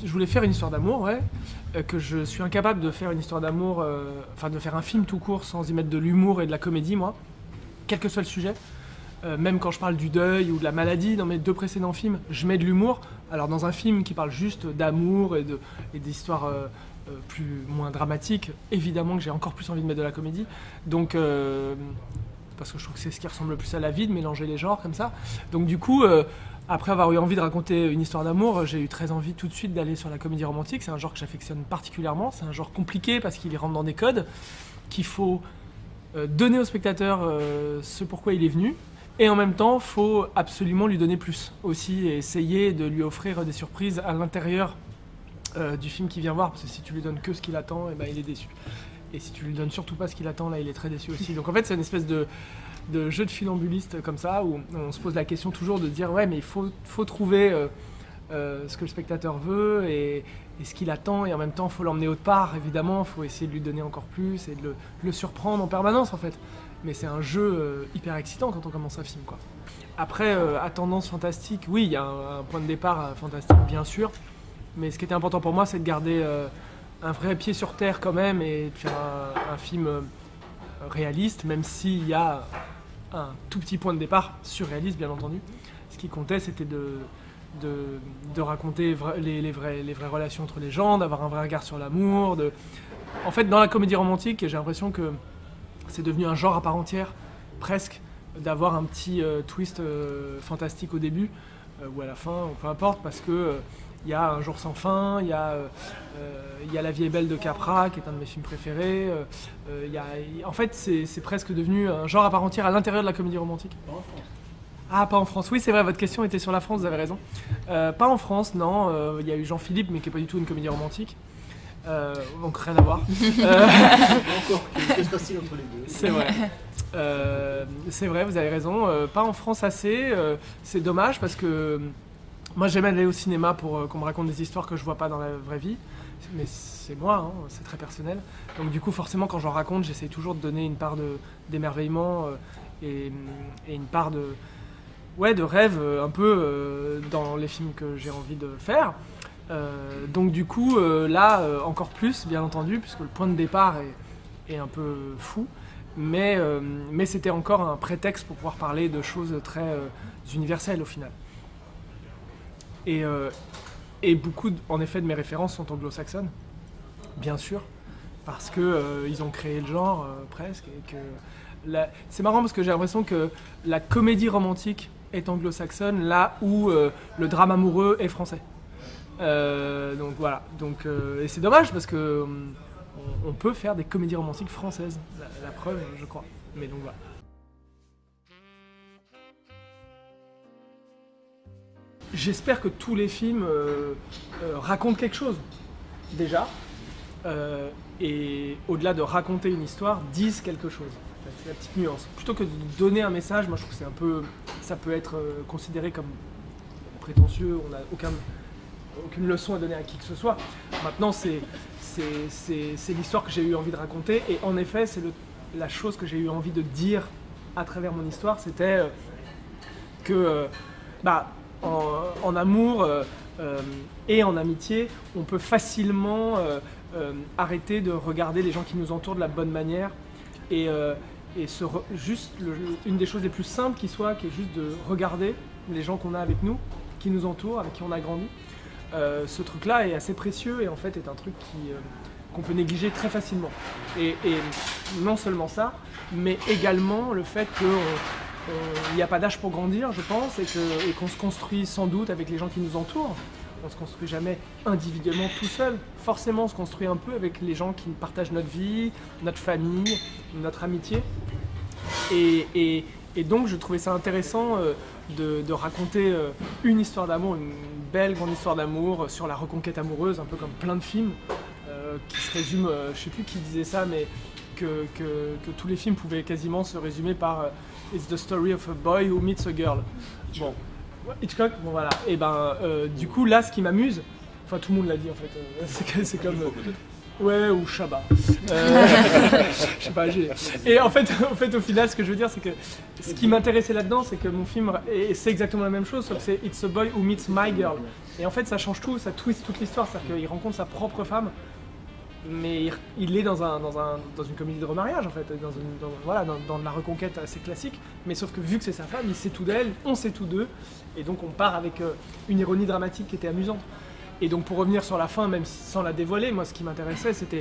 je voulais faire une histoire d'amour, ouais, que je suis incapable de faire une histoire d'amour, enfin de faire un film tout court sans y mettre de l'humour et de la comédie, moi, quel que soit le sujet. Même quand je parle du deuil ou de la maladie, dans mes 2 précédents films, je mets de l'humour. Alors dans un film qui parle juste d'amour et d'histoires moins dramatiques, évidemment que j'ai encore plus envie de mettre de la comédie. Donc, parce que je trouve que c'est ce qui ressemble le plus à la vie, de mélanger les genres comme ça. Donc du coup, après avoir eu envie de raconter une histoire d'amour, j'ai eu très envie tout de suite d'aller sur la comédie romantique. C'est un genre que j'affectionne particulièrement. C'est un genre compliqué parce qu'il rentre dans des codes qu'il faut donner au spectateur ce pourquoi il est venu. Et en même temps, il faut absolument lui donner plus aussi et essayer de lui offrir des surprises à l'intérieur du film qu'il vient voir. Parce que si tu lui donnes que ce qu'il attend, eh ben, il est déçu. Et si tu lui donnes surtout pas ce qu'il attend, là, il est très déçu aussi. Donc en fait, c'est une espèce de jeu de funambuliste comme ça, où on se pose la question toujours de dire ouais, mais il faut trouver ce que le spectateur veut et ce qu'il attend. Et en même temps, il faut l'emmener autre part, évidemment. Il faut essayer de lui donner encore plus et de le surprendre en permanence, en fait. Mais c'est un jeu hyper excitant quand on commence un film, quoi. Après, à tendance fantastique, oui, il y a un point de départ fantastique, bien sûr. Mais ce qui était important pour moi, c'est de garder un vrai pied sur terre quand même et de faire un film réaliste, même s'il y a un tout petit point de départ surréaliste, bien entendu. Ce qui comptait, c'était de raconter les vraies relations entre les gens, d'avoir un vrai regard sur l'amour. En fait, dans la comédie romantique, j'ai l'impression que c'est devenu un genre à part entière, presque, d'avoir un petit twist fantastique au début, ou à la fin, ou peu importe, parce que il y a Un jour sans fin, il y a La vie est belle de Capra, qui est un de mes films préférés. En fait, c'est presque devenu un genre à part entière à l'intérieur de la comédie romantique. Pas en France. Ah, pas en France. Oui, c'est vrai, votre question était sur la France, vous avez raison. Pas en France, non. Il y a eu Jean-Philippe, mais qui n'est pas du tout une comédie romantique. Donc rien à voir. Encore, qu'est-ce qui se passe entre les deux? C'est vrai. C'est vrai, vous avez raison. Pas en France assez. C'est dommage parce que moi j'aime aller au cinéma pour qu'on me raconte des histoires que je vois pas dans la vraie vie. Mais c'est moi, hein, c'est très personnel. Donc du coup, forcément, quand j'en raconte, j'essaye toujours de donner une part d'émerveillement et une part de rêve un peu dans les films que j'ai envie de faire. Donc du coup, là, encore plus, bien entendu, puisque le point de départ est un peu fou. Mais c'était encore un prétexte pour pouvoir parler de choses très universelles au final. Et beaucoup, en effet, de mes références sont anglo-saxonnes, bien sûr, parce que ils ont créé le genre presque. Et que c'est marrant parce que j'ai l'impression que la comédie romantique est anglo-saxonne, là où le drame amoureux est français. Donc voilà. Et c'est dommage parce que on peut faire des comédies romantiques françaises. La preuve, je crois. Mais donc voilà. J'espère que tous les films racontent quelque chose, déjà. Et au-delà de raconter une histoire, disent quelque chose. C'est la petite nuance. Plutôt que de donner un message, moi je trouve que ça peut être considéré comme prétentieux, on n'a aucune leçon à donner à qui que ce soit. Maintenant, c'est l'histoire que j'ai eu envie de raconter, et en effet, c'est la chose que j'ai eu envie de dire à travers mon histoire, c'était que en amour et en amitié, on peut facilement arrêter de regarder les gens qui nous entourent de la bonne manière et une des choses les plus simples qui est juste de regarder les gens qu'on a avec nous, qui nous entourent, avec qui on a grandi. Ce truc-là est assez précieux et en fait est un truc qu'on peut négliger très facilement. Et non seulement ça, mais également le fait qu'il n'y a pas d'âge pour grandir, je pense, et qu'on se construit sans doute avec les gens qui nous entourent. On ne se construit jamais individuellement tout seul. Forcément, on se construit un peu avec les gens qui partagent notre vie, notre famille, notre amitié. Et donc, je trouvais ça intéressant de raconter une histoire d'amour, une belle grande histoire d'amour sur la reconquête amoureuse, un peu comme plein de films qui se résument, je ne sais plus qui disait ça, mais que tous les films pouvaient quasiment se résumer par It's the story of a boy who meets a girl. Bon, Hitchcock, bon voilà. Et du coup, là, ce qui m'amuse, enfin tout le monde l'a dit en fait, c'est comme... Ouais, ou Shabba. Je sais pas, Et en fait, au final, ce que je veux dire, c'est que ce qui m'intéressait là-dedans, c'est que mon film, et c'est exactement la même chose, sauf que c'est It's a Boy Who Meets My Girl. Et en fait, ça change tout, ça twist toute l'histoire, c'est-à-dire qu'il rencontre sa propre femme, mais il est dans une comédie de remariage, en fait, dans de la reconquête assez classique, mais sauf que vu que c'est sa femme, il sait tout d'elle, on sait tout d'eux, et donc on part avec une ironie dramatique qui était amusante. Et donc pour revenir sur la fin, même sans la dévoiler, moi ce qui m'intéressait c'était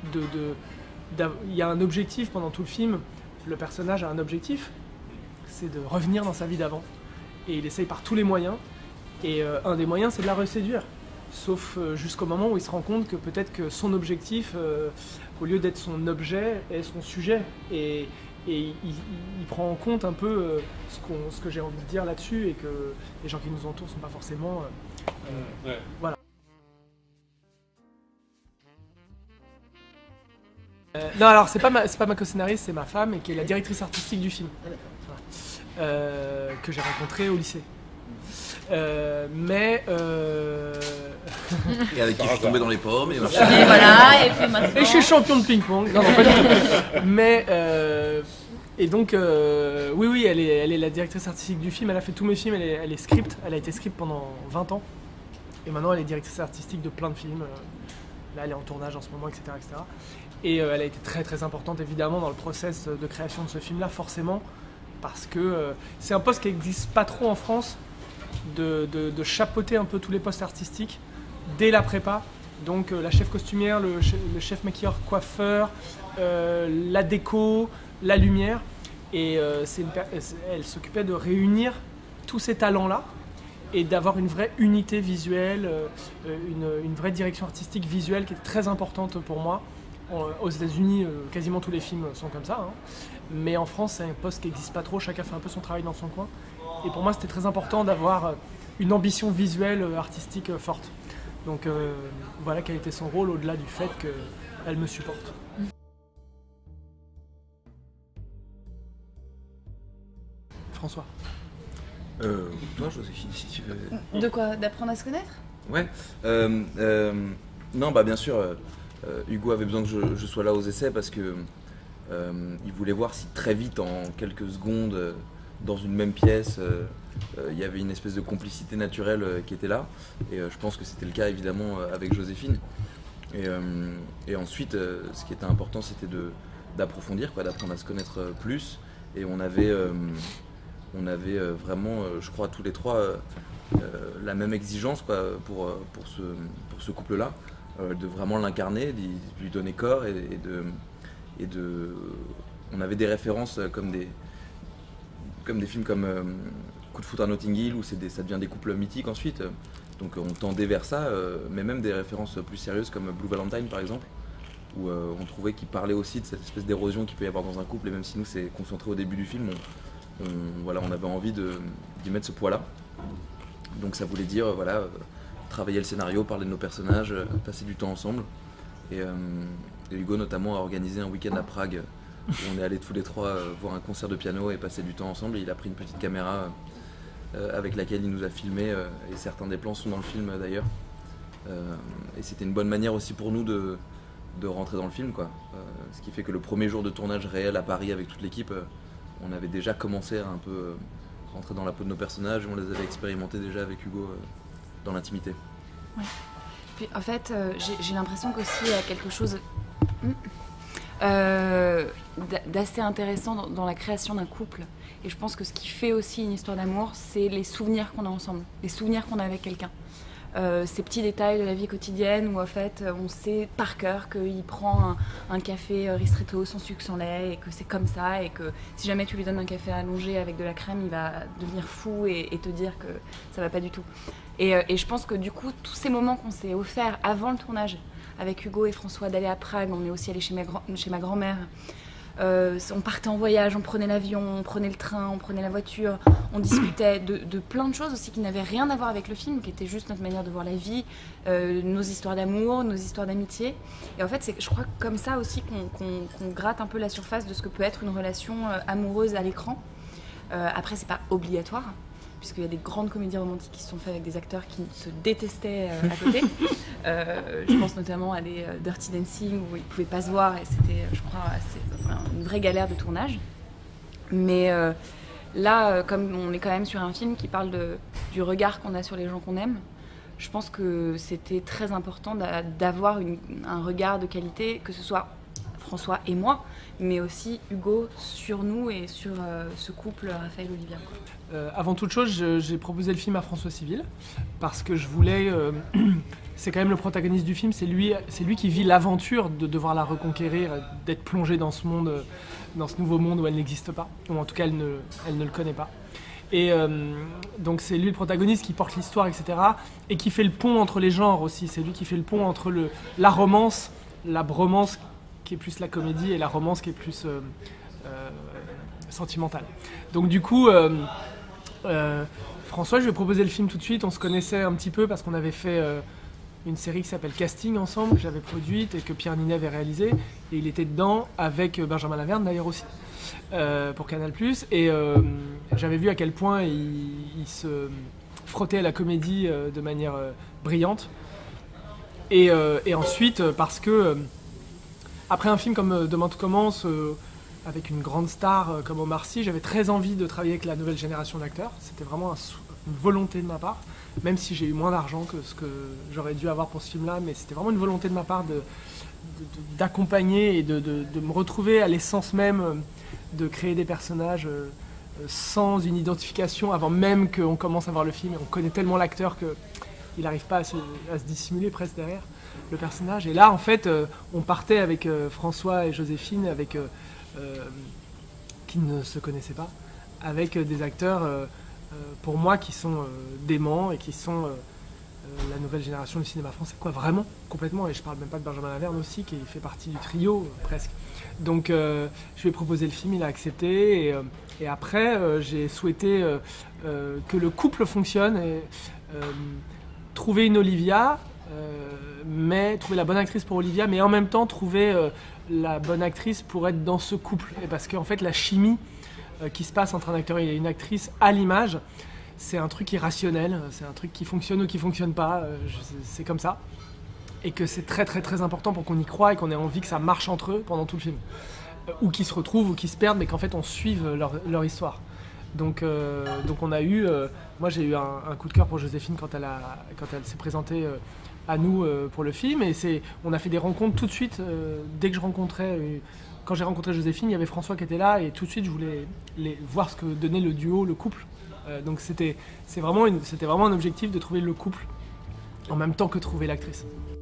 il y a un objectif pendant tout le film, le personnage a un objectif, c'est de revenir dans sa vie d'avant. Et il essaye par tous les moyens, et un des moyens c'est de la reséduire. Sauf jusqu'au moment où il se rend compte que peut-être que son objectif, au lieu d'être son objet, est son sujet. Et il prend en compte un peu ce que j'ai envie de dire là-dessus, et que les gens qui nous entourent ne sont pas forcément... Voilà. Non, alors c'est pas ma co-scénariste, c'est ma femme, et qui est la directrice artistique du film, que j'ai rencontrée au lycée. Et avec qui je suis tombé dans les pommes et machin. Et voilà, et puis maintenant... Et je suis champion de ping-pong. Non, pas du tout. Mais et donc oui, elle est la directrice artistique du film. Elle a fait tous mes films. Elle est script. Elle a été script pendant 20 ans. Et maintenant elle est directrice artistique de plein de films. Là elle est en tournage en ce moment, etc. Et elle a été très très importante évidemment dans le process de création de ce film-là, forcément, parce que c'est un poste qui n'existe pas trop en France, de chapeauter un peu tous les postes artistiques dès la prépa. Donc la chef costumière, le chef maquilleur coiffeur, la déco, la lumière. Et elle s'occupait de réunir tous ces talents-là et d'avoir une vraie unité visuelle, une vraie direction artistique visuelle qui est très importante pour moi. Aux États-Unis, quasiment tous les films sont comme ça, hein. Mais en France, c'est un poste qui n'existe pas trop, chacun fait un peu son travail dans son coin. Et pour moi, c'était très important d'avoir une ambition visuelle, artistique forte. Donc voilà quel était son rôle, au-delà du fait qu'elle me supporte. François. Toi, Joséphine, si tu veux. De quoi? D'apprendre à se connaître? Ouais. Non, bah bien sûr, Hugo avait besoin que je sois là aux essais parce que il voulait voir si très vite, en quelques secondes, dans une même pièce, il y avait une espèce de complicité naturelle qui était là. Et je pense que c'était le cas évidemment avec Joséphine. Et ensuite, ce qui était important, c'était d'approfondir, d'apprendre à se connaître plus. Et on avait vraiment, je crois, tous les trois la même exigence pour ce couple-là, de vraiment l'incarner, de lui donner corps on avait des références comme des films comme Coup de foudre à Notting Hill, où ça devient des couples mythiques ensuite. Donc on tendait vers ça, mais même des références plus sérieuses comme Blue Valentine par exemple, où on trouvait qu'il parlait aussi de cette espèce d'érosion qu'il peut y avoir dans un couple, et même si nous c'est concentré au début du film, on avait envie d'y mettre ce poids-là. Donc ça voulait dire travailler le scénario, parler de nos personnages, passer du temps ensemble. Et Hugo notamment a organisé un week-end à Prague où on est allés tous les trois voir un concert de piano et passer du temps ensemble. Et il a pris une petite caméra avec laquelle il nous a filmé, et certains des plans sont dans le film d'ailleurs. Et c'était une bonne manière aussi pour nous de rentrer dans le film, ce qui fait que le premier jour de tournage réel à Paris avec toute l'équipe, on avait déjà commencé à un peu rentrer dans la peau de nos personnages, et on les avait expérimentés déjà avec Hugo dans l'intimité. Ouais. Puis en fait, j'ai l'impression qu'aussi il y a quelque chose d'assez intéressant dans la création d'un couple. Et je pense que ce qui fait aussi une histoire d'amour, c'est les souvenirs qu'on a ensemble, les souvenirs qu'on a avec quelqu'un. Ces petits détails de la vie quotidienne où en fait on sait par cœur qu'il prend un café ristretto sans sucre, sans lait, et que c'est comme ça, et que si jamais tu lui donnes un café allongé avec de la crème, il va devenir fou et te dire que ça va pas du tout. Et je pense que du coup, tous ces moments qu'on s'est offerts avant le tournage, avec Hugo et François, d'aller à Prague, on est aussi allé chez ma grand-mère. On partait en voyage, on prenait l'avion, on prenait le train, on prenait la voiture, on discutait de plein de choses aussi qui n'avaient rien à voir avec le film, qui étaient juste notre manière de voir la vie, nos histoires d'amour, nos histoires d'amitié. Et en fait, c'est, je crois, comme ça aussi qu'on gratte un peu la surface de ce que peut être une relation amoureuse à l'écran. Après, c'est pas obligatoire, puisqu'il y a des grandes comédies romantiques qui se sont faites avec des acteurs qui se détestaient à côté. Je pense notamment à des Dirty Dancing où ils ne pouvaient pas se voir et c'était, je crois, une vraie galère de tournage. Mais là, comme on est quand même sur un film qui parle du regard qu'on a sur les gens qu'on aime, je pense que c'était très important d'avoir un regard de qualité, que ce soit François et moi, mais aussi Hugo sur nous et sur ce couple Raphaël-Olivia. Avant toute chose, j'ai proposé le film à François Civil parce que je voulais... c'est quand même le protagoniste du film, c'est lui qui vit l'aventure de devoir la reconquérir, d'être plongé dans ce monde, dans ce nouveau monde où elle n'existe pas, ou en tout cas elle ne le connaît pas. Et donc c'est lui le protagoniste qui porte l'histoire, etc. Et qui fait le pont entre les genres aussi, c'est lui qui fait le pont entre la romance, la bromance qui est plus la comédie et la romance qui est plus sentimentale. Donc du coup, François, je lui ai proposé le film tout de suite, on se connaissait un petit peu parce qu'on avait fait une série qui s'appelle Casting ensemble, que j'avais produite et que Pierre Ninet avait réalisée, et il était dedans avec Benjamin Laverne d'ailleurs aussi, pour Canal+, et j'avais vu à quel point il se frottait à la comédie de manière brillante, et ensuite parce que après un film comme Demain tout commence, avec une grande star comme Omar Sy, j'avais très envie de travailler avec la nouvelle génération d'acteurs. C'était vraiment une volonté de ma part, même si j'ai eu moins d'argent que ce que j'aurais dû avoir pour ce film-là, mais c'était vraiment une volonté de ma part d'accompagner et de me retrouver à l'essence même de créer des personnages sans une identification avant même qu'on commence à voir le film. Et on connaît tellement l'acteur qu'il n'arrive pas à se dissimuler presque derrière le personnage. Et là, en fait, on partait avec François et Joséphine, qui ne se connaissaient pas, avec des acteurs, pour moi, qui sont déments et qui sont la nouvelle génération du cinéma français, quoi, vraiment, complètement. Et je parle même pas de Benjamin Laverne aussi, qui fait partie du trio, presque. Donc, je lui ai proposé le film, il a accepté, et après, j'ai souhaité que le couple fonctionne, et trouver une Olivia, trouver la bonne actrice pour Olivia, mais en même temps trouver la bonne actrice pour être dans ce couple. Et parce qu'en fait, la chimie qui se passe entre un acteur et une actrice à l'image, c'est un truc irrationnel, c'est un truc qui fonctionne ou qui fonctionne pas, c'est comme ça. Et que c'est très très très important pour qu'on y croie et qu'on ait envie que ça marche entre eux pendant tout le film. Ou qu'ils se retrouvent ou qu'ils se perdent, mais qu'en fait on suive leur histoire. Donc on a eu, moi j'ai eu un coup de cœur pour Joséphine quand elle s'est présentée à nous pour le film, et on a fait des rencontres tout de suite. Dès que quand j'ai rencontré Joséphine, il y avait François qui était là, et tout de suite je voulais voir ce que donnait le duo, le couple. Donc c'était vraiment un objectif de trouver le couple en même temps que trouver l'actrice.